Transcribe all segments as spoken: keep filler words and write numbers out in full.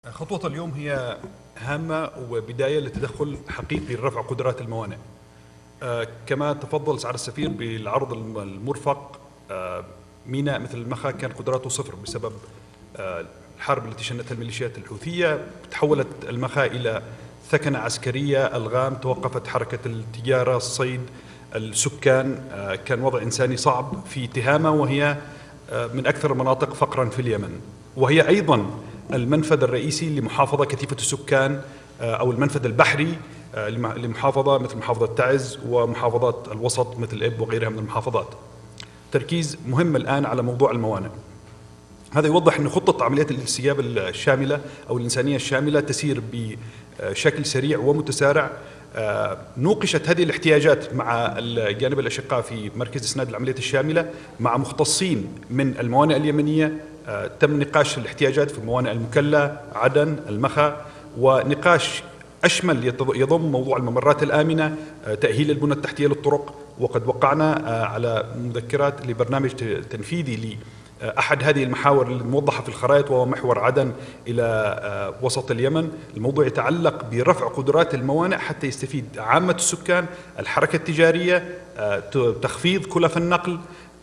خطوة اليوم هي هامة وبداية لتدخل حقيقي لرفع قدرات الموانئ. آه كما تفضل سعادة السفير بالعرض المرفق، آه ميناء مثل المخا كان قدراته صفر بسبب آه الحرب التي شنتها الميليشيات الحوثية. تحولت المخا إلى ثكنة عسكرية ألغام، توقفت حركة التجارة، الصيد، السكان. آه كان وضع إنساني صعب في تهامة، وهي آه من أكثر المناطق فقرا في اليمن، وهي أيضا المنفذ الرئيسي لمحافظة كثيفة السكان أو المنفذ البحري لمحافظة مثل محافظة تعز ومحافظات الوسط مثل إب وغيرها من المحافظات. تركيز مهم الآن على موضوع الموانئ. هذا يوضح أن خطة عمليات الاستجابة الشاملة أو الإنسانية الشاملة تسير بشكل سريع ومتسارع. نوقشت هذه الاحتياجات مع الجانب الأشقاء في مركز إسناد العمليات الشاملة مع مختصين من الموانئ اليمنية. تم نقاش الاحتياجات في الموانئ المكلا، عدن، المخا، ونقاش أشمل يضم موضوع الممرات الآمنة، تأهيل البنى التحتية للطرق. وقد وقعنا على مذكرات لبرنامج تنفيذي لأحد هذه المحاور الموضحة في الخرائط، وهو محور عدن إلى وسط اليمن. الموضوع يتعلق برفع قدرات الموانئ حتى يستفيد عامة السكان، الحركة التجارية، تخفيض كلف النقل.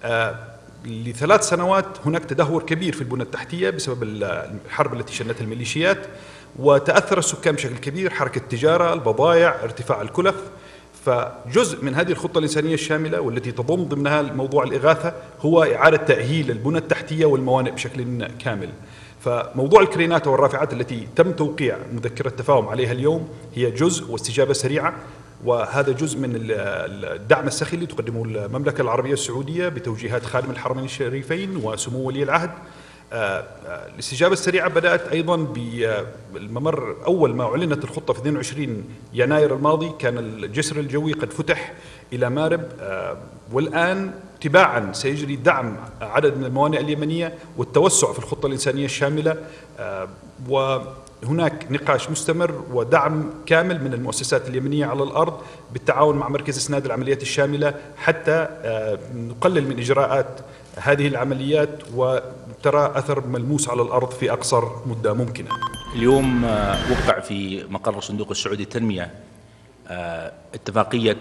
لثلاث سنوات هناك تدهور كبير في البنى التحتية بسبب الحرب التي شنتها الميليشيات، وتأثر السكان بشكل كبير، حركة التجارة، البضائع، ارتفاع الكلف. فجزء من هذه الخطة الإنسانية الشاملة والتي تضم ضمنها موضوع الإغاثة هو إعادة تأهيل البنى التحتية والموانئ بشكل كامل. فموضوع الكرينات والرافعات التي تم توقيع مذكرة تفاهم عليها اليوم هي جزء واستجابة سريعة، وهذا جزء من الدعم السخي اللي تقدمه المملكة العربية السعودية بتوجيهات خادم الحرمين الشريفين وسمو ولي العهد. الاستجابة السريعة بدأت أيضا بالممر. أول ما أعلنت الخطة في اثنين وعشرين يناير الماضي كان الجسر الجوي قد فتح إلى مارب، والآن تباعا سيجري دعم عدد من الموانئ اليمنية والتوسع في الخطة الإنسانية الشاملة. وهناك نقاش مستمر ودعم كامل من المؤسسات اليمنية على الأرض بالتعاون مع مركز إسناد العمليات الشاملة حتى نقلل من إجراءات هذه العمليات وترى أثر ملموس على الأرض في أقصر مدة ممكنة. اليوم وقع في مقر الصندوق السعودي للتنمية اتفاقية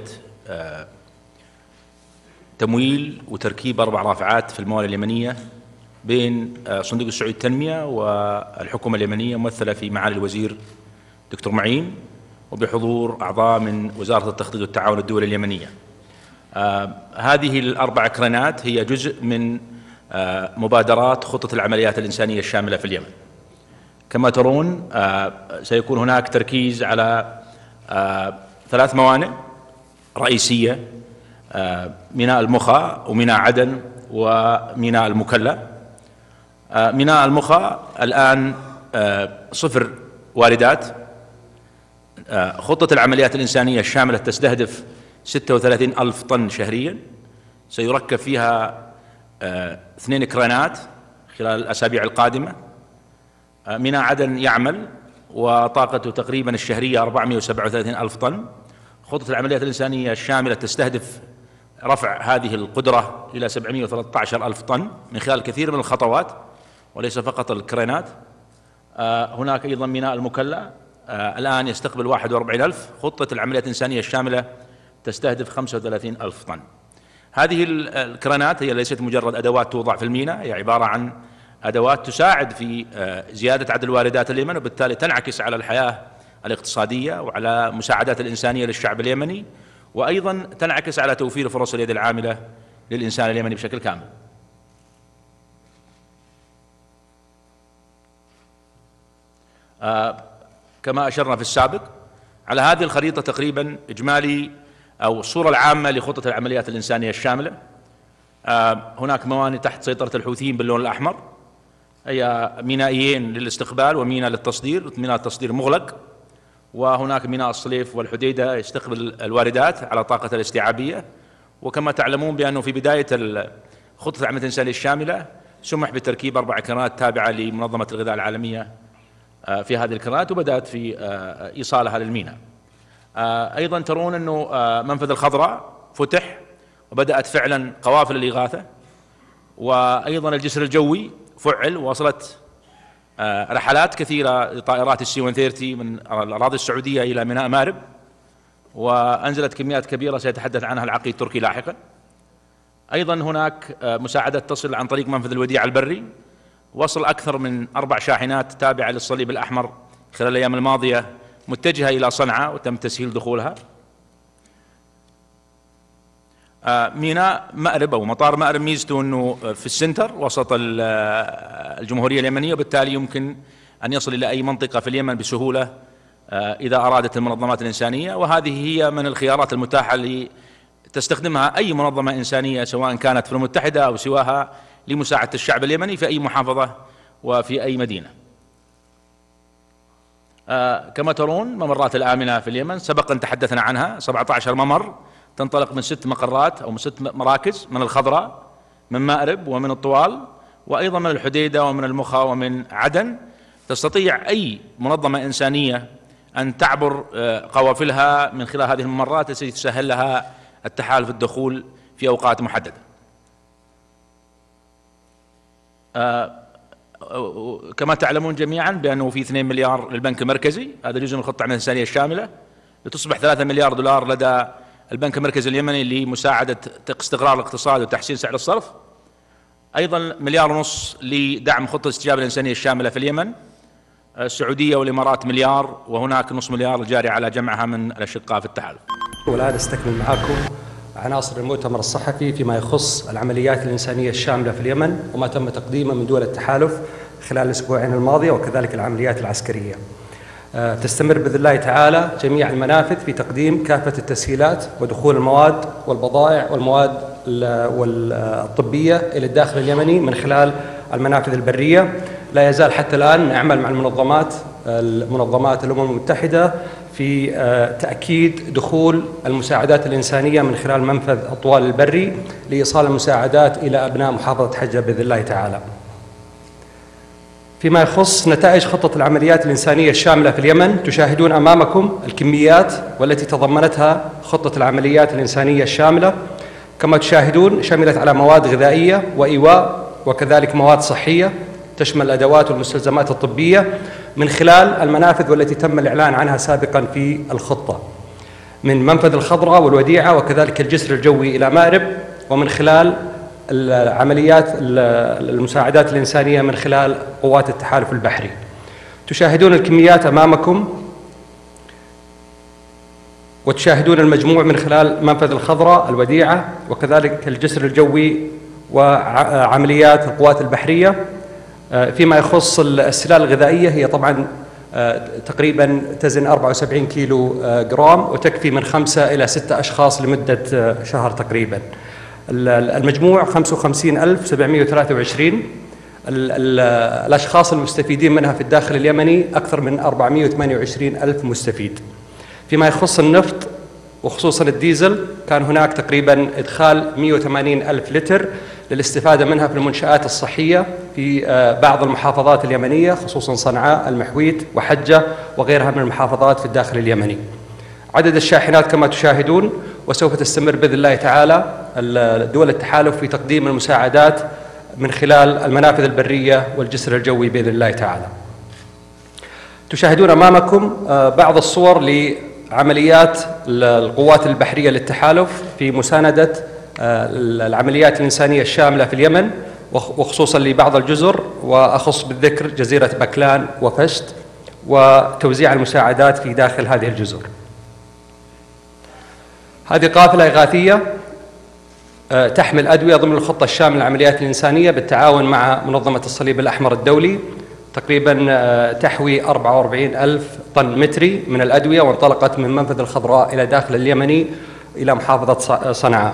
تمويل وتركيب أربع رافعات في الموانئ اليمنية بين صندوق السعودي للتنمية والحكومة اليمنية ممثلة في معالي الوزير دكتور معين، وبحضور أعضاء من وزارة التخطيط والتعاون الدولي اليمنية. آه هذه الأربع كرينات هي جزء من آه مبادرات خطة العمليات الإنسانية الشاملة في اليمن. كما ترون آه سيكون هناك تركيز على آه ثلاث موانئ رئيسية: آه ميناء المخا وميناء عدن وميناء المكلا. آه ميناء المخا الآن آه صفر واردات. آه خطة العمليات الإنسانية الشاملة تستهدف ستة وثلاثين ألف طن شهريا، سيركب فيها آه اثنين كرينات خلال الأسابيع القادمة. آه ميناء عدن يعمل وطاقته تقريبا الشهرية أربعمائة وسبعة وثلاثين ألف طن. خطة العمليات الإنسانية الشاملة تستهدف رفع هذه القدرة إلى سبعمائة وثلاثة عشر ألف طن من خلال كثير من الخطوات وليس فقط الكرينات. آه هناك أيضا ميناء المكلا آه الآن يستقبل واحد وأربعين ألف. خطة العمليات الإنسانية الشاملة تستهدف خمسة وثلاثين ألف طن. هذه الكرانات هي ليست مجرد أدوات توضع في الميناء، هي عبارة عن أدوات تساعد في زيادة عدد الواردات اليمن، وبالتالي تنعكس على الحياة الاقتصادية وعلى مساعدات الإنسانية للشعب اليمني، وأيضا تنعكس على توفير فرص اليد العاملة للإنسان اليمني بشكل كامل. آه كما أشرنا في السابق، على هذه الخريطة تقريبا إجمالي أو الصورة العامة لخطة العمليات الإنسانية الشاملة. آه هناك موانئ تحت سيطرة الحوثيين باللون الأحمر، هي مينائيين للاستقبال وميناء للتصدير. ميناء التصدير مغلق، وهناك ميناء الصليف والحديدة يستقبل الواردات على طاقة الاستيعابية. وكما تعلمون بأنه في بداية خطة العمليات الإنسانية الشاملة سمح بتركيب أربع كرنات تابعة لمنظمة الغذاء العالمية آه في هذه الكرنات، وبدأت في آه إيصالها للميناء. آه أيضا ترون أنه آه منفذ الخضراء فتح وبدأت فعلا قوافل الإغاثة، وأيضا الجسر الجوي فعل ووصلت رحلات كثيرة لطائرات السي مئة وثلاثين من الأراضي السعودية إلى ميناء مأرب، وأنزلت كميات كبيرة سيتحدث عنها العقيد التركي لاحقا. أيضا هناك مساعدات تصل عن طريق منفذ الوديعة البري، وصل أكثر من أربع شاحنات تابعة للصليب الأحمر خلال الأيام الماضية متجهة إلى صنعاء وتم تسهيل دخولها. ميناء مأرب أو مطار مأرب ميزته أنه في السنتر وسط الجمهورية اليمنية، وبالتالي يمكن أن يصل إلى أي منطقة في اليمن بسهولة إذا أرادت المنظمات الإنسانية، وهذه هي من الخيارات المتاحة لتستخدمها أي منظمة إنسانية سواء كانت في المتحدة أو سواها لمساعدة الشعب اليمني في أي محافظة وفي أي مدينة. كما ترون ممرات الآمنة في اليمن سبق أن تحدثنا عنها، سبعة عشر ممر تنطلق من ست مقرات أو من ست مراكز، من الخضراء، من مأرب، ومن الطوال، وأيضا من الحديدة ومن المخا ومن عدن. تستطيع أي منظمة إنسانية أن تعبر قوافلها من خلال هذه الممرات التي تسهل لها التحالف الدخول في أوقات محددة. كما تعلمون جميعا بأنه في اثنين مليار للبنك المركزي، هذا جزء من الخطة الإنسانية الشاملة، لتصبح ثلاثة مليار دولار لدى البنك المركزي اليمني لمساعدة استقرار الاقتصاد وتحسين سعر الصرف. أيضا مليار ونص لدعم خطة الاستجابة الإنسانية الشاملة في اليمن. السعودية والإمارات مليار، وهناك نصف مليار الجاري على جمعها من الأشقاء في التحالف. والآن استكمل معكم عناصر المؤتمر الصحفي فيما يخص العمليات الإنسانية الشاملة في اليمن وما تم تقديمه من دول التحالف خلال الأسبوعين الماضية، وكذلك العمليات العسكرية. تستمر بإذن الله تعالى جميع المنافذ في تقديم كافة التسهيلات ودخول المواد والبضائع والمواد الطبية إلى الداخل اليمني من خلال المنافذ البرية. لا يزال حتى الآن نعمل مع المنظمات المنظمات الأمم المتحدة في تأكيد دخول المساعدات الإنسانية من خلال منفذ الطوال البري لإيصال المساعدات إلى أبناء محافظة حجة بإذن الله تعالى. فيما يخص نتائج خطة العمليات الإنسانية الشاملة في اليمن، تشاهدون أمامكم الكميات والتي تضمنتها خطة العمليات الإنسانية الشاملة. كما تشاهدون شملت على مواد غذائية وإيواء، وكذلك مواد صحية تشمل الأدوات والمستلزمات الطبية من خلال المنافذ والتي تم الإعلان عنها سابقا في الخطة، من منفذ الخضراء والوديعة وكذلك الجسر الجوي إلى مأرب، ومن خلال العمليات المساعدات الإنسانية من خلال قوات التحالف البحري. تشاهدون الكميات أمامكم، وتشاهدون المجموع من خلال منفذ الخضراء، الوديعة، وكذلك الجسر الجوي وعمليات القوات البحرية. فيما يخص السلال الغذائية، هي طبعا تقريبا تزن أربعة وسبعين كيلو جرام وتكفي من خمسة إلى ستة أشخاص لمدة شهر تقريبا. المجموع خمسة وخمسين ألف وسبعمئة وثلاثة وعشرين. الأشخاص المستفيدين منها في الداخل اليمني أكثر من أربعمئة وثمانية وعشرين ألف مستفيد. فيما يخص النفط وخصوصا الديزل، كان هناك تقريبا إدخال مئة وثمانين ألف لتر للاستفادة منها في المنشآت الصحية في بعض المحافظات اليمنية، خصوصا صنعاء، المحويت، وحجة، وغيرها من المحافظات في الداخل اليمني. عدد الشاحنات كما تشاهدون، وسوف تستمر بإذن الله تعالى دول التحالف في تقديم المساعدات من خلال المنافذ البرية والجسر الجوي بإذن الله تعالى. تشاهدون أمامكم بعض الصور لعمليات القوات البحرية للتحالف في مساندة العمليات الإنسانية الشاملة في اليمن، وخصوصا لبعض الجزر، وأخص بالذكر جزيرة بكلان وفشت، وتوزيع المساعدات في داخل هذه الجزر. هذه قافلة إغاثية تحمل أدوية ضمن الخطة الشاملة للعمليات الإنسانية بالتعاون مع منظمة الصليب الأحمر الدولي، تقريبا تحوي أربعة وأربعين ألف طن متري من الأدوية، وانطلقت من منفذ الخضراء إلى داخل اليمني إلى محافظة صنعاء.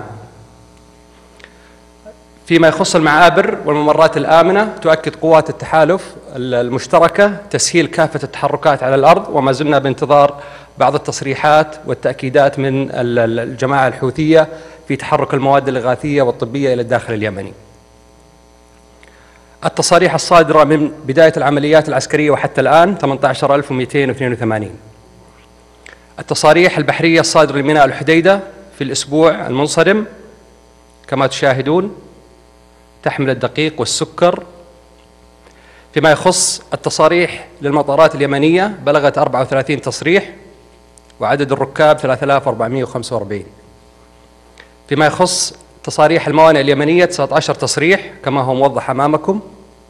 فيما يخص المعابر والممرات الآمنة، تؤكد قوات التحالف المشتركة تسهيل كافة التحركات على الأرض، وما زلنا بانتظار بعض التصريحات والتأكيدات من الجماعة الحوثية في تحرك المواد الإغاثية والطبية إلى الداخل اليمني. التصاريح الصادرة من بداية العمليات العسكرية وحتى الآن ثمانية عشر ألف ومئتين واثنين وثمانين. التصاريح البحرية الصادرة لميناء الحديدة في الأسبوع المنصرم كما تشاهدون تحمل الدقيق والسكر. فيما يخص التصاريح للمطارات اليمنية بلغت أربعة وثلاثين تصريح، وعدد الركاب ثلاثة آلاف وأربعمائة وخمسة وأربعين. فيما يخص تصاريح الموانئ اليمنية تسعة عشر تصريح كما هو موضح أمامكم.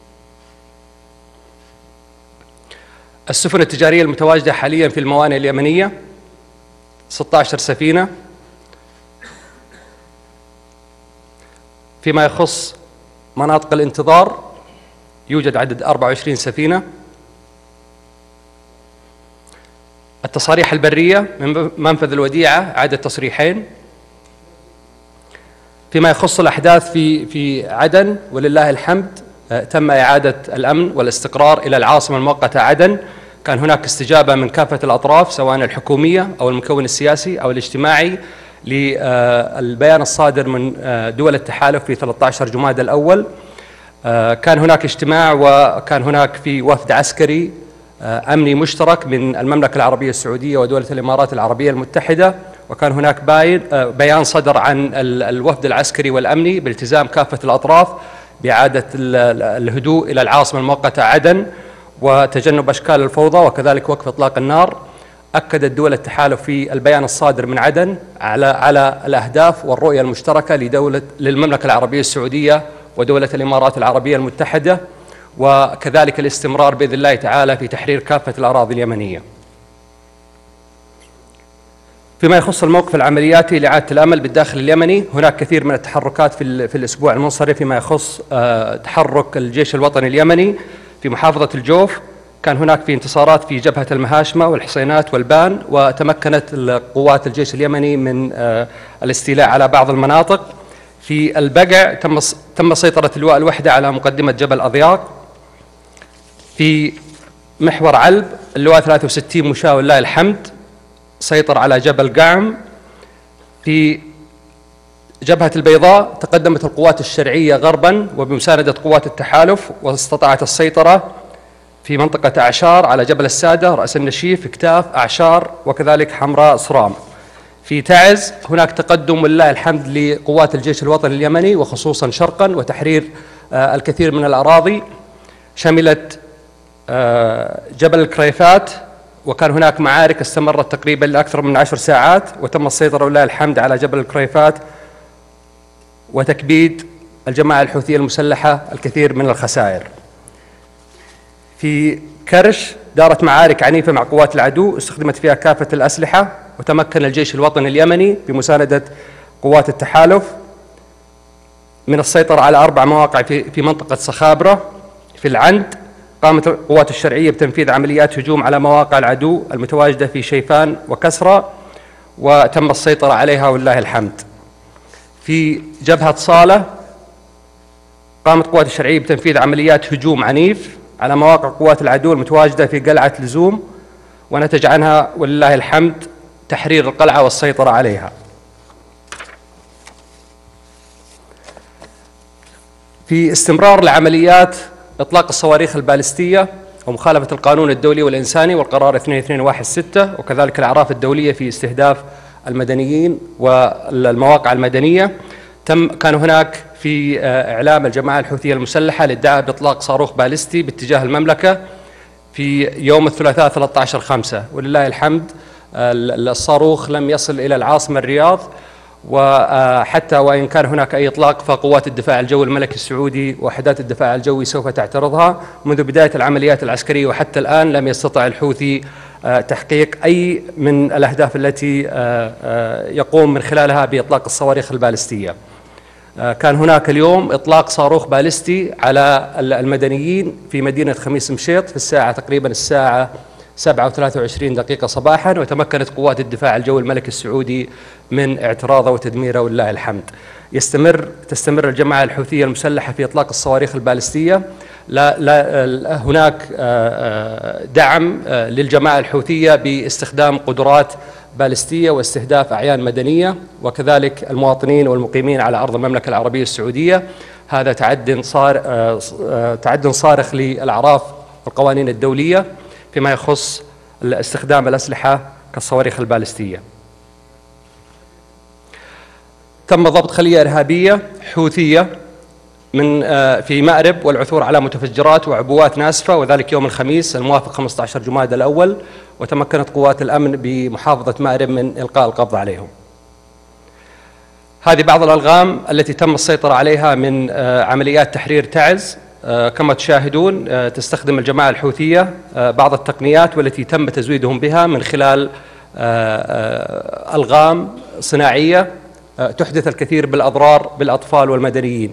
السفن التجارية المتواجدة حاليا في الموانئ اليمنية ستة عشر سفينة. فيما يخص مناطق الانتظار يوجد عدد أربعة وعشرين سفينة. التصاريح البرية من منفذ الوديعة عدد تصريحين. فيما يخص الأحداث في في عدن ولله الحمد تم إعادة الأمن والاستقرار إلى العاصمة المؤقتة عدن. كان هناك استجابة من كافة الأطراف سواء الحكومية أو المكون السياسي أو الاجتماعي للبيان الصادر من دول التحالف في ثلاثة عشر جمادى الأول. كان هناك اجتماع وكان هناك في وفد عسكري أمني مشترك من المملكة العربية السعودية ودولة الإمارات العربية المتحدة، وكان هناك بيان صدر عن الوفد العسكري والأمني بالتزام كافة الأطراف بإعادة الهدوء إلى العاصمة المؤقتة عدن وتجنب أشكال الفوضى وكذلك وقف إطلاق النار. أكدت دول التحالف في البيان الصادر من عدن على على الأهداف والرؤية المشتركة لدولة للمملكة العربية السعودية ودولة الإمارات العربية المتحدة، وكذلك الاستمرار بإذن الله تعالى في تحرير كافة الأراضي اليمنية. فيما يخص الموقف العملياتي لإعادة الأمل بالداخل اليمني، هناك كثير من التحركات في في الأسبوع المنصرم فيما يخص تحرك الجيش الوطني اليمني في محافظة الجوف. كان هناك في انتصارات في جبهة المهاشمة والحصينات والبان، وتمكنت قوات الجيش اليمني من الاستيلاء على بعض المناطق. في البقع تم تم سيطرة لواء الوحدة على مقدمة جبل أضياق. في محور علب اللواء ثلاثة وستين مشاة ولله الحمد سيطر على جبل قعم. في جبهة البيضاء تقدمت القوات الشرعية غربا وبمساندة قوات التحالف واستطاعت السيطرة في منطقة أعشار على جبل السادة، رأس النشيف، كتاف، أعشار وكذلك حمراء صرام. في تعز هناك تقدم ولله الحمد لقوات الجيش الوطني اليمني وخصوصا شرقا وتحرير آه الكثير من الأراضي، شملت آه جبل الكريفات، وكان هناك معارك استمرت تقريبا لأكثر من عشر ساعات وتم السيطرة ولله الحمد على جبل الكريفات وتكبيد الجماعة الحوثية المسلحة الكثير من الخسائر. في كرش دارت معارك عنيفة مع قوات العدو استخدمت فيها كافة الأسلحة، وتمكن الجيش الوطني اليمني بمساندة قوات التحالف من السيطرة على أربع مواقع في في منطقة صخابرة. في العند قامت القوات الشرعية بتنفيذ عمليات هجوم على مواقع العدو المتواجدة في شيفان وكسرى وتم السيطرة عليها ولله الحمد. في جبهة صالة قامت القوات الشرعية بتنفيذ عمليات هجوم عنيف على مواقع قوات العدو المتواجدة في قلعة لزوم، ونتج عنها ولله الحمد تحرير القلعة والسيطرة عليها. في استمرار لعمليات إطلاق الصواريخ البالستية ومخالفة القانون الدولي والإنساني والقرار اثنين اثنين واحد ستة وكذلك الأعراف الدولية في استهداف المدنيين والمواقع المدنية، تم كان هناك في إعلام الجماعة الحوثية المسلحة للدعاء بإطلاق صاروخ بالستي باتجاه المملكة في يوم الثلاثاء ثلاثة عشر خمسة، ولله الحمد الصاروخ لم يصل إلى العاصمة الرياض، وحتى وإن كان هناك أي إطلاق فقوات الدفاع الجوي الملكي السعودي وحدات الدفاع الجوي سوف تعترضها. منذ بداية العمليات العسكرية وحتى الآن لم يستطع الحوثي تحقيق أي من الأهداف التي يقوم من خلالها بإطلاق الصواريخ البالستية. كان هناك اليوم إطلاق صاروخ بالستي على المدنيين في مدينة خميس مشيط في الساعة تقريبا الساعة سبعة وثلاثة وعشرين دقيقة صباحا، وتمكنت قوات الدفاع الجوي الملكي السعودي من اعتراضه وتدميره ولله الحمد. يستمر تستمر الجماعة الحوثية المسلحة في إطلاق الصواريخ البالستية. لا لا هناك دعم للجماعة الحوثية باستخدام قدرات بالستية واستهداف أعيان مدنية وكذلك المواطنين والمقيمين على أرض المملكة العربية السعودية. هذا تعد صار تعد صارخ للأعراف والقوانين الدولية فيما يخص استخدام الأسلحة كالصواريخ البالستية. تم ضبط خلية إرهابية حوثية من في مأرب والعثور على متفجرات وعبوات ناسفة، وذلك يوم الخميس الموافق خمسة عشر جمادى الأول، وتمكنت قوات الأمن بمحافظة مأرب من إلقاء القبض عليهم. هذه بعض الألغام التي تم السيطرة عليها من عمليات تحرير تعز. كما تشاهدون تستخدم الجماعة الحوثية بعض التقنيات والتي تم تزويدهم بها من خلال ألغام صناعية تحدث الكثير بالأضرار بالأطفال والمدنيين.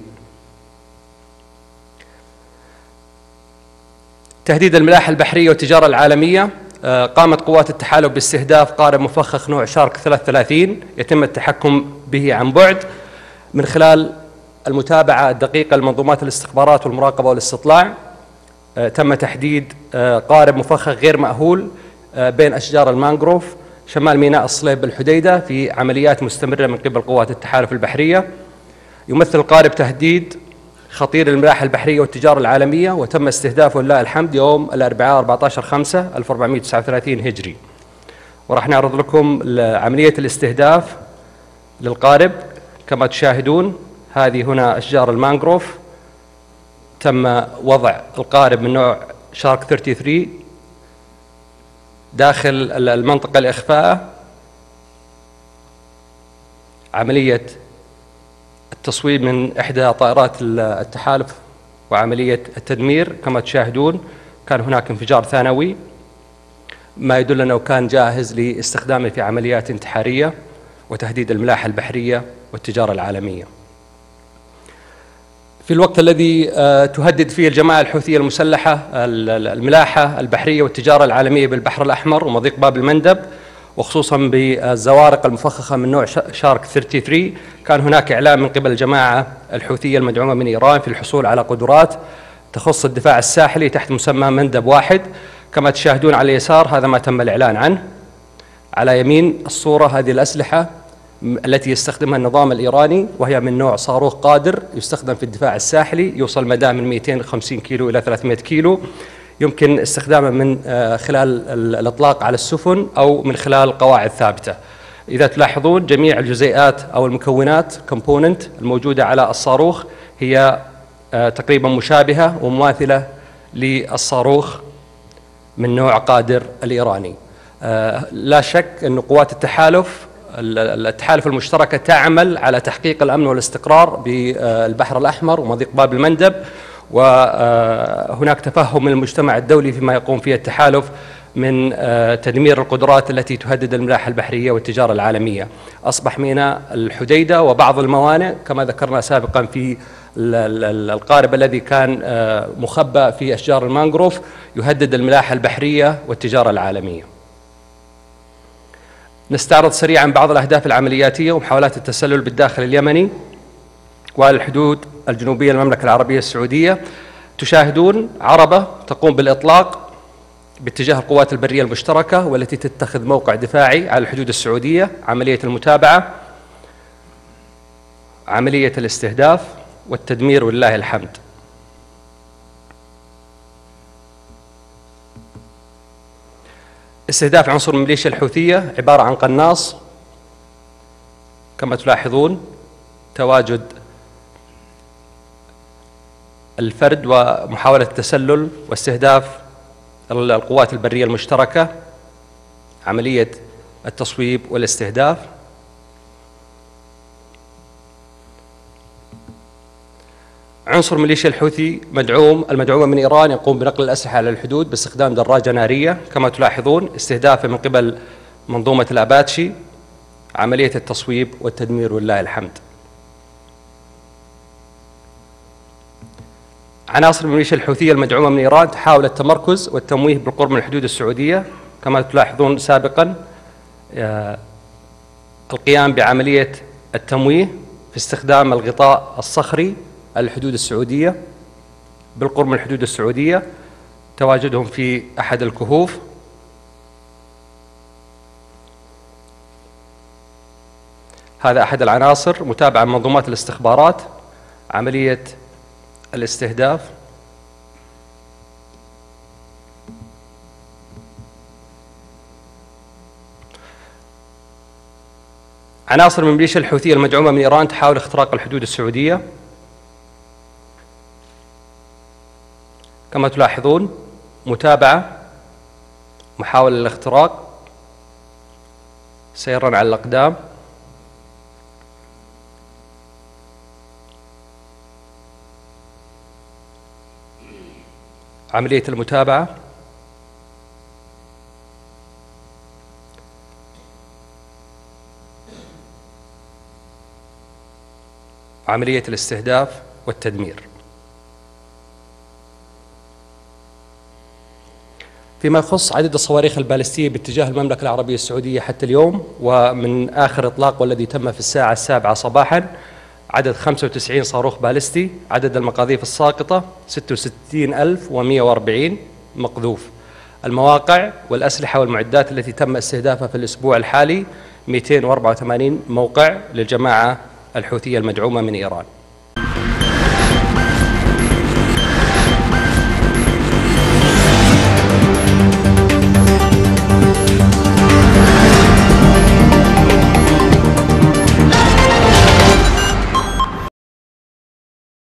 تهديد الملاحة البحرية والتجارة العالمية. قامت قوات التحالف باستهداف قارب مفخخ نوع شارك ثلاثة وثلاثين يتم التحكم به عن بعد من خلال المتابعة الدقيقة لمنظومات الاستخبارات والمراقبة والاستطلاع. تم تحديد قارب مفخخ غير مأهول بين أشجار المانغروف شمال ميناء الصليب بالحديدة في عمليات مستمرة من قبل قوات التحالف البحرية. يمثل القارب تهديد خطير للملاحة البحرية والتجارة العالمية، وتم استهدافه لله الحمد يوم الأربعاء أربعة عشر خمسة ألف وأربعمائة وتسعة وثلاثين هجري. وراح نعرض لكم عملية الاستهداف للقارب. كما تشاهدون هذه هنا أشجار المانغروف، تم وضع القارب من نوع شارك ثلاثة وثلاثين داخل المنطقة الإخفاء. عملية التصويب من إحدى طائرات التحالف وعملية التدمير. كما تشاهدون كان هناك انفجار ثانوي، ما يدل أنه كان جاهز لاستخدامه في عمليات انتحارية وتهديد الملاحة البحرية والتجارة العالمية. في الوقت الذي تهدد فيه الجماعة الحوثية المسلحة الملاحة البحرية والتجارة العالمية بالبحر الأحمر ومضيق باب المندب، وخصوصا بالزوارق المفخخة من نوع شارك ثلاثة وثلاثين، كان هناك إعلان من قبل الجماعة الحوثية المدعومة من إيران في الحصول على قدرات تخص الدفاع الساحلي تحت مسمى مندب واحد. كما تشاهدون على اليسار هذا ما تم الإعلان عنه. على يمين الصورة هذه الأسلحة التي يستخدمها النظام الإيراني، وهي من نوع صاروخ قادر يستخدم في الدفاع الساحلي، يوصل مداه من مئتين وخمسين كيلو إلى ثلاثمائة كيلو، يمكن استخدامه من خلال الإطلاق على السفن أو من خلال قواعد ثابتة. إذا تلاحظون جميع الجزيئات أو المكونات كومبوننت الموجودة على الصاروخ هي تقريبا مشابهة ومماثلة للصاروخ من نوع قادر الإيراني. لا شك أن قوات التحالف التحالف المشتركة تعمل على تحقيق الأمن والاستقرار بالبحر الأحمر ومضيق باب المندب، وهناك تفهم من المجتمع الدولي فيما يقوم فيه التحالف من تدمير القدرات التي تهدد الملاحة البحرية والتجارة العالمية. أصبح ميناء الحديدة وبعض الموانئ كما ذكرنا سابقا في القارب الذي كان مخبأ في أشجار المانغروف يهدد الملاحة البحرية والتجارة العالمية. نستعرض سريعا بعض الأهداف العملياتية ومحاولات التسلل بالداخل اليمني والحدود الجنوبية للمملكة العربية السعودية. تشاهدون عربة تقوم بالإطلاق باتجاه القوات البرية المشتركة والتي تتخذ موقع دفاعي على الحدود السعودية. عملية المتابعة، عملية الاستهداف والتدمير ولله الحمد. استهداف عنصر من ميليشيا الحوثية عبارة عن قناص. كما تلاحظون تواجد الفرد ومحاولة التسلل واستهداف القوات البرية المشتركة. عملية التصويب والاستهداف. عنصر ميليشيا الحوثي مدعوم المدعومة من إيران يقوم بنقل الأسلحة على الحدود باستخدام دراجة نارية. كما تلاحظون استهدافه من قبل منظومة الأباتشي. عملية التصويب والتدمير ولله الحمد. عناصر الميليشيا الحوثية المدعومة من إيران تحاول التمركز والتمويه بالقرب من الحدود السعودية. كما تلاحظون سابقا القيام بعملية التمويه في استخدام الغطاء الصخري على الحدود السعودية بالقرب من الحدود السعودية. تواجدهم في أحد الكهوف. هذا أحد العناصر. متابعة منظومات الاستخبارات. عملية الاستهداف. عناصر من ميليشيا الحوثية المدعومة من إيران تحاول اختراق الحدود السعودية. كما تلاحظون متابعة، محاولة للاختراق، سيرا على الأقدام، عملية المتابعة، عملية الاستهداف والتدمير. فيما يخص عدد الصواريخ البالستية باتجاه المملكة العربية السعودية حتى اليوم، ومن آخر إطلاق والذي تم في الساعة السابعة صباحا، عدد خمسة وتسعين صاروخ بالستي، عدد المقاذيف الساقطة ستة وستين ألف ومئة وأربعين مقذوف. المواقع والأسلحة والمعدات التي تم استهدافها في الأسبوع الحالي مئتين وأربعة وثمانين موقع للجماعة الحوثية المدعومة من إيران.